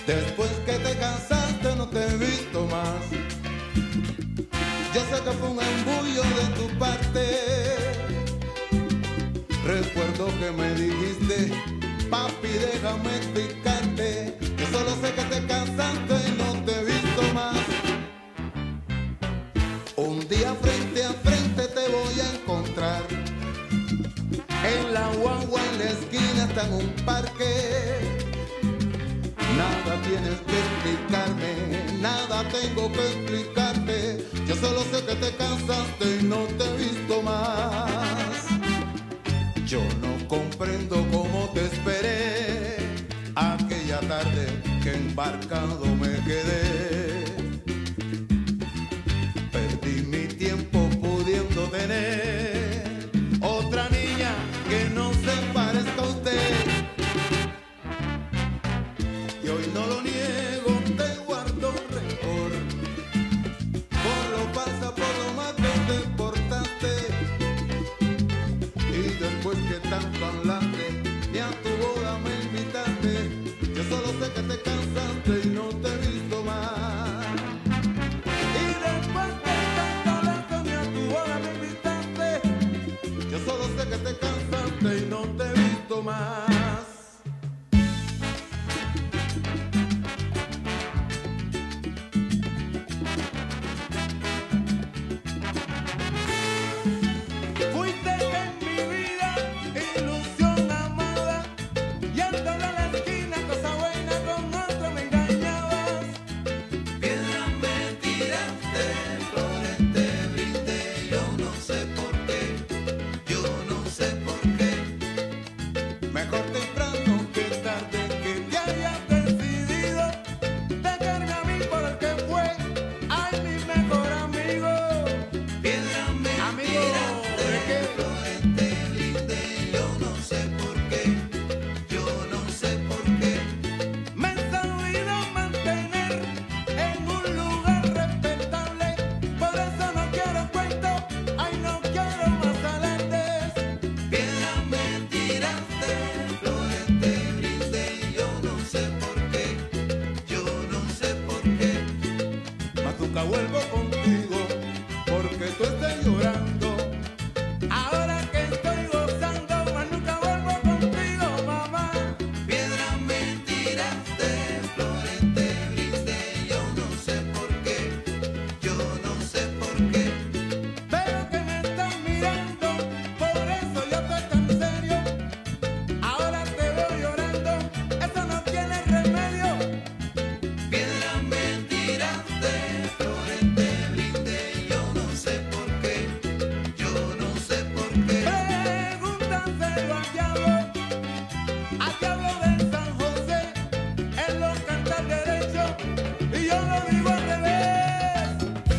Después que te cansaste no te he visto más. Yo sé que fue un embullo de tu parte. Recuerdo que me dijiste, papi, déjame explicarte, que solo sé que te cansaste y no te he visto más. Un día frente a frente te voy a encontrar, en la guagua en la esquina está en un parque. Nada tienes que explicarme, nada tengo que explicarte. Yo solo sé que te cansaste y no te he visto más. Yo no comprendo cómo te esperé aquella tarde que embarcado me quedé. Perdí mi tiempo pudiendo tener otra niña que no se parezca a usted. Y hoy no lo niego, te guardo rencor por lo falsa, por lo mal que te portaste. Y después que tanto hablaste, ni a tu boda me invitaste. Yo solo sé que te cansaste y no te he visto más. Y después que tanto hablaste, ni a tu boda me invitaste. Yo solo sé que te cansaste y no te he visto más. Vuelvo contigo porque tú estás llorando. Ahora que estoy gozando, mas nunca vuelvo contigo, mamá. Piedra me tiraste, flores te brindé, yo no sé por qué, yo no sé por qué. Veo que me estás mirando, por eso yo estoy tan serio. Ahora te veo llorando, eso no tiene remedio. Piedra me tiraste, flores te brindé, yo no sé por qué, yo no sé por qué. Pregúntaselo al diablo de San José. Él lo canta al derecho y yo lo digo al revés.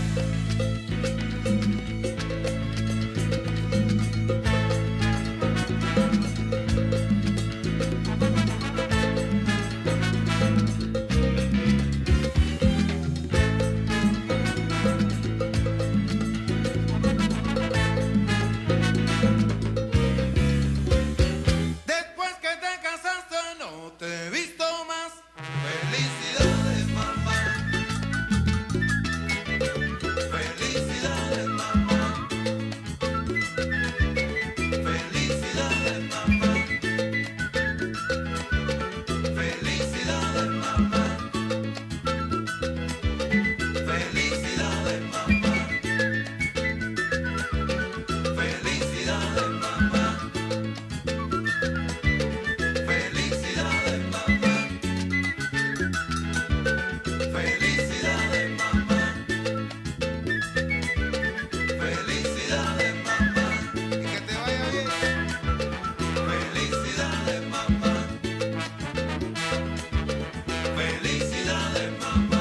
Después que te casaste no te he visto más. Felicidades, mamá. Felicidades, mamá. Felicidades, mamá. Felicidades, mamá. Felicidades, mamá. Felicidades, mamá. Felicidades, mamá. Felicidades, mamá. Felicidades, mamá. Y que te vaya bien. Felicidades, mamá. Felicidades, mamá.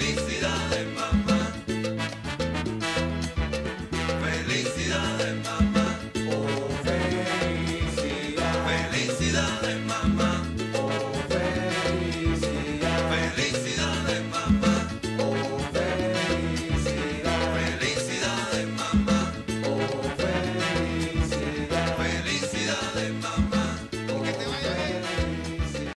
Felicidades, mamá. Felicidades, mamá.